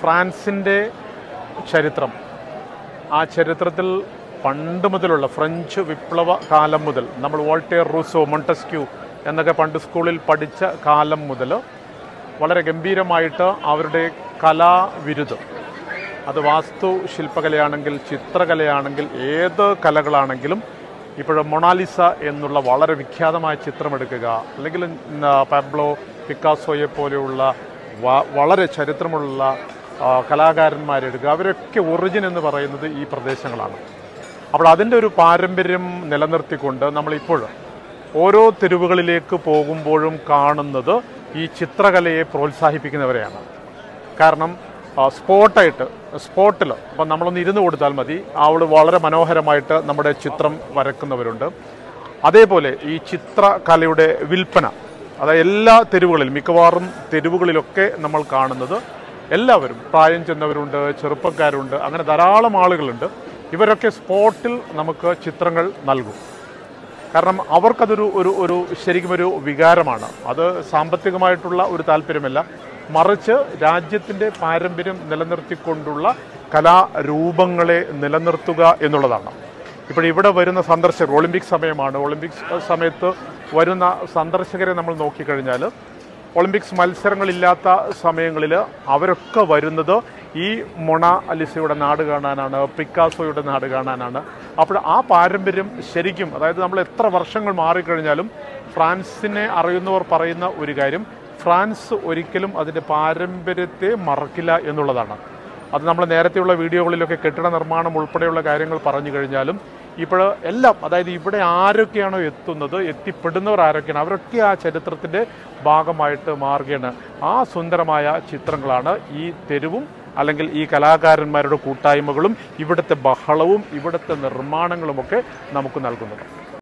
ഫ്രാൻസിൻ്റെ ചരിത്രം, ആ ചരിത്രത്തിൽ പണ്ട് മുതലുള്ള ഫ്രഞ്ച് വിപ്ലവ കാലം മുതൽ നമ്മൾ വോൾട്ടേർ, റൂസോ, മോണ്ടസ്ക്യൂ എന്നൊക്കെ പണ്ട് സ്കൂളിൽ പഠിച്ച കാലം മുതൽ വളരെ ഗംഭീരമായിട്ട് അവരുടെ കലാവിരുദ്ധം, അത് വാസ്തുശില്പകലയാണെങ്കിൽ ചിത്രകലയാണെങ്കിൽ ഏത് കലകളാണെങ്കിലും ഇപ്പോഴും മൊണാലിസ എന്നുള്ള വളരെ വിഖ്യാതമായ ചിത്രമെടുക്കുക, അല്ലെങ്കിൽ പാബ്ലോ പിക്കാസോയെ പോലെയുള്ള വളരെ ചരിത്രമുള്ള കലാകാരന്മാരെടുക്കുക, അവരൊക്കെ ഒറിജിൻ എന്ന് പറയുന്നത് ഈ പ്രദേശങ്ങളാണ്. അപ്പോൾ അതിൻ്റെ ഒരു പാരമ്പര്യം നിലനിർത്തിക്കൊണ്ട് നമ്മളിപ്പോൾ ഓരോ തെരുവുകളിലേക്ക് പോകുമ്പോഴും കാണുന്നത് ഈ ചിത്രകലയെ പ്രോത്സാഹിപ്പിക്കുന്നവരെയാണ്. കാരണം സ്പോട്ടിൽ അപ്പം നമ്മളൊന്ന് ഇരുന്ന് കൊടുത്താൽ മതി, അവിടെ വളരെ മനോഹരമായിട്ട് നമ്മുടെ ചിത്രം വരക്കുന്നവരുണ്ട്. അതേപോലെ ഈ ചിത്രകലയുടെ വിൽപ്പന, അതായത് എല്ലാ തെരുവുകളിലും, മിക്കവാറും തെരുവുകളിലൊക്കെ നമ്മൾ കാണുന്നത് എല്ലാവരും, പ്രായം ചെന്നവരുണ്ട്, ചെറുപ്പക്കാരുണ്ട്, അങ്ങനെ ധാരാളം ആളുകളുണ്ട്. ഇവരൊക്കെ സ്പോട്ടിൽ നമുക്ക് ചിത്രങ്ങൾ നൽകും. കാരണം അവർക്കതൊരു ഒരു ശരിക്കും ഒരു വികാരമാണ്. അത് സാമ്പത്തികമായിട്ടുള്ള ഒരു താല്പര്യമല്ല, മറിച്ച് രാജ്യത്തിൻ്റെ പാരമ്പര്യം നിലനിർത്തിക്കൊണ്ടുള്ള കലാരൂപങ്ങളെ നിലനിർത്തുക എന്നുള്ളതാണ്. ഇവിടെ വരുന്ന സന്ദർശകർ, ഒളിമ്പിക്സ് സമയമാണ്, ഒളിമ്പിക്സ് സമയത്ത് വരുന്ന സന്ദർശകരെ നമ്മൾ നോക്കിക്കഴിഞ്ഞാൽ ഒളിമ്പിക്സ് മത്സരങ്ങളില്ലാത്ത സമയങ്ങളിൽ അവരൊക്കെ വരുന്നത് ഈ മൊണാലിസയുടെ നാട് കാണാനാണ്, പിക്കാസോയുടെ നാട് കാണാനാണ്. അപ്പോൾ ആ പാരമ്പര്യം ശരിക്കും, അതായത് നമ്മൾ എത്ര വർഷങ്ങൾ മാറിക്കഴിഞ്ഞാലും ഫ്രാൻസിനെ അറിയുന്നവർ പറയുന്ന ഒരു കാര്യം, ഫ്രാൻസ് ഒരിക്കലും അതിൻ്റെ പാരമ്പര്യത്തെ മറക്കില്ല എന്നുള്ളതാണ്. അത് നമ്മൾ നേരത്തെയുള്ള വീഡിയോകളിലൊക്കെ കെട്ടിട നിർമ്മാണം ഉൾപ്പെടെയുള്ള കാര്യങ്ങൾ പറഞ്ഞു കഴിഞ്ഞാലും ഇപ്പോൾ എല്ലാം, അതായത് ഇവിടെ ആരൊക്കെയാണോ എത്തുന്നത്, എത്തിപ്പെടുന്നവർ ആരൊക്കെയാണ്, അവരൊക്കെ ആ ചരിത്രത്തിൻ്റെ ഭാഗമായിട്ട് മാറുകയാണ്. ആ സുന്ദരമായ ചിത്രങ്ങളാണ് ഈ തെരുവും അല്ലെങ്കിൽ ഈ കലാകാരന്മാരുടെ കൂട്ടായ്മകളും ഇവിടുത്തെ ബഹളവും ഇവിടുത്തെ നിർമ്മാണങ്ങളുമൊക്കെ നമുക്ക് നൽകുന്നത്.